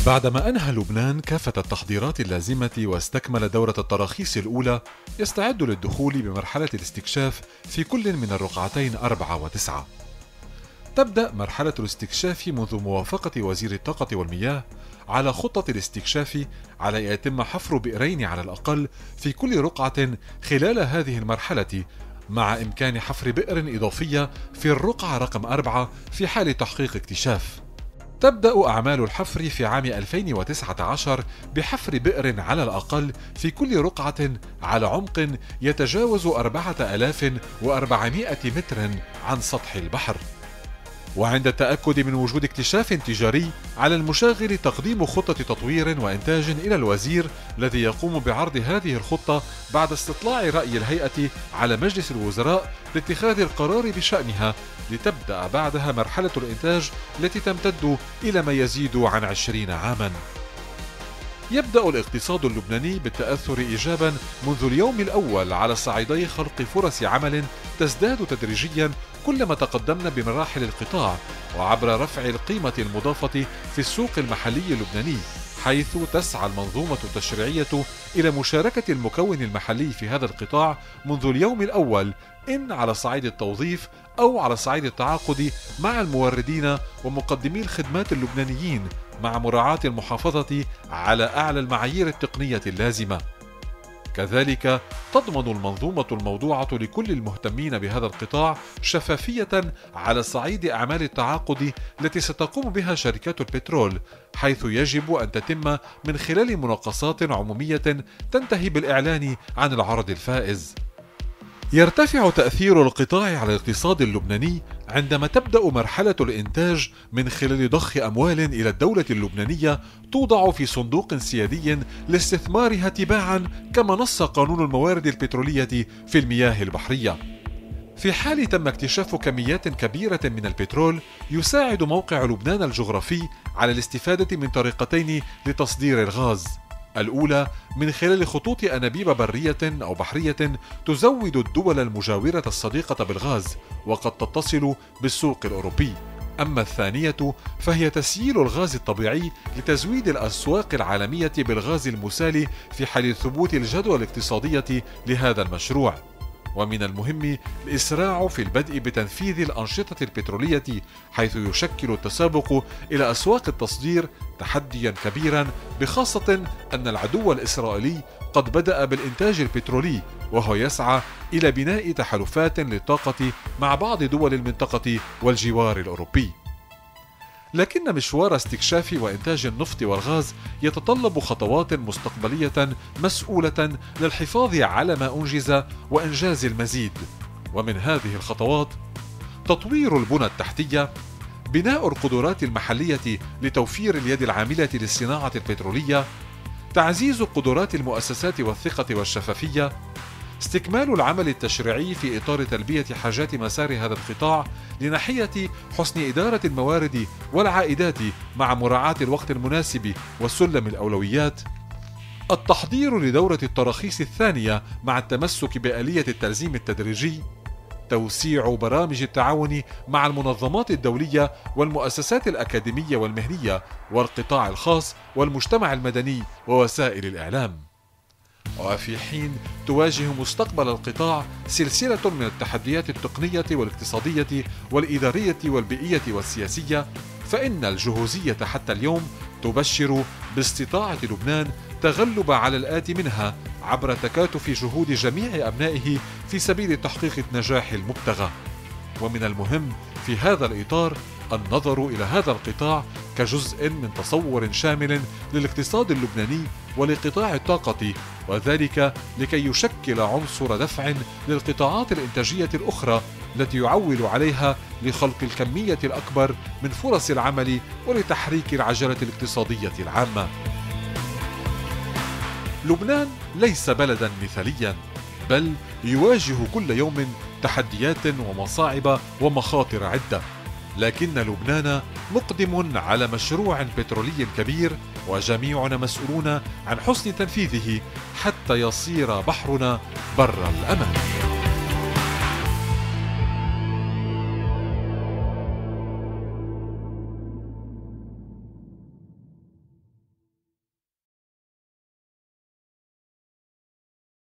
بعدما أنهى لبنان كافة التحضيرات اللازمة واستكمل دورة التراخيص الأولى، يستعد للدخول بمرحلة الاستكشاف في كل من الرقعتين 4 و9. تبدأ مرحلة الاستكشاف منذ موافقة وزير الطاقة والمياه على خطة الاستكشاف على أن يتم حفر بئرين على الأقل في كل رقعة خلال هذه المرحلة، مع إمكان حفر بئر إضافية في الرقعة رقم 4 في حال تحقيق اكتشاف. تبدأ أعمال الحفر في عام 2019 بحفر بئر على الأقل في كل رقعة على عمق يتجاوز 4400 متر عن سطح البحر. وعند التأكد من وجود اكتشاف تجاري، على المشاغل تقديم خطة تطوير وإنتاج إلى الوزير الذي يقوم بعرض هذه الخطة بعد استطلاع رأي الهيئة على مجلس الوزراء لاتخاذ القرار بشأنها، لتبدأ بعدها مرحلة الإنتاج التي تمتد إلى ما يزيد عن 20 عاما. يبدأ الاقتصاد اللبناني بالتأثر إيجابا منذ اليوم الأول على صعيدي خلق فرص عمل تزداد تدريجيا كلما تقدمنا بمراحل القطاع، وعبر رفع القيمة المضافة في السوق المحلي اللبناني، حيث تسعى المنظومة التشريعية إلى مشاركة المكون المحلي في هذا القطاع منذ اليوم الأول، إن على صعيد التوظيف أو على صعيد التعاقد مع الموردين ومقدمي الخدمات اللبنانيين، مع مراعاة المحافظة على أعلى المعايير التقنية اللازمة. كذلك تضمن المنظومة الموضوعة لكل المهتمين بهذا القطاع شفافية على صعيد أعمال التعاقد التي ستقوم بها شركات البترول، حيث يجب أن تتم من خلال مناقصات عمومية تنتهي بالإعلان عن العرض الفائز. يرتفع تأثير القطاع على الاقتصاد اللبناني عندما تبدأ مرحلة الإنتاج من خلال ضخ أموال إلى الدولة اللبنانية توضع في صندوق سيادي لاستثمارها تباعا كما نص قانون الموارد البترولية في المياه البحرية. في حال تم اكتشاف كميات كبيرة من البترول، يساعد موقع لبنان الجغرافي على الاستفادة من طريقتين لتصدير الغاز: الأولى من خلال خطوط أنابيب برية أو بحرية تزود الدول المجاورة الصديقة بالغاز وقد تتصل بالسوق الأوروبي، أما الثانية فهي تسييل الغاز الطبيعي لتزويد الأسواق العالمية بالغاز المسال في حال ثبوت الجدوى الاقتصادية لهذا المشروع. ومن المهم الإسراع في البدء بتنفيذ الأنشطة البترولية، حيث يشكل التسابق إلى أسواق التصدير تحديا كبيرا، بخاصة أن العدو الإسرائيلي قد بدأ بالإنتاج البترولي، وهو يسعى إلى بناء تحالفات للطاقة مع بعض دول المنطقة والجوار الأوروبي. لكن مشوار استكشاف وإنتاج النفط والغاز يتطلب خطوات مستقبلية مسؤولة للحفاظ على ما أنجز وإنجاز المزيد، ومن هذه الخطوات تطوير البنى التحتية، بناء القدرات المحلية لتوفير اليد العاملة للصناعة البترولية، تعزيز قدرات المؤسسات والثقة والشفافية، استكمال العمل التشريعي في إطار تلبية حاجات مسار هذا القطاع لناحية حسن إدارة الموارد والعائدات مع مراعاة الوقت المناسب وسلم الأولويات، التحضير لدورة التراخيص الثانية مع التمسك بآلية التلزيم التدريجي، توسيع برامج التعاون مع المنظمات الدولية والمؤسسات الأكاديمية والمهنية والقطاع الخاص والمجتمع المدني ووسائل الإعلام. وفي حين تواجه مستقبل القطاع سلسلة من التحديات التقنية والاقتصادية والإدارية والبيئية والسياسية، فإن الجهوزية حتى اليوم تبشر باستطاعة لبنان تغلب على الآتي منها عبر تكاتف جهود جميع أبنائه في سبيل تحقيق النجاح المبتغى. ومن المهم في هذا الإطار النظر إلى هذا القطاع كجزء من تصور شامل للاقتصاد اللبناني ولقطاع الطاقة، وذلك لكي يشكل عنصر دفع للقطاعات الإنتاجية الأخرى التي يعول عليها لخلق الكمية الأكبر من فرص العمل ولتحريك العجلة الاقتصادية العامة. لبنان ليس بلدا مثاليا، بل يواجه كل يوم تحديات ومصاعب ومخاطر عدة، لكن لبنان مقدم على مشروع بترولي كبير، وجميعنا مسؤولون عن حسن تنفيذه حتى يصير بحرنا بر الأمان.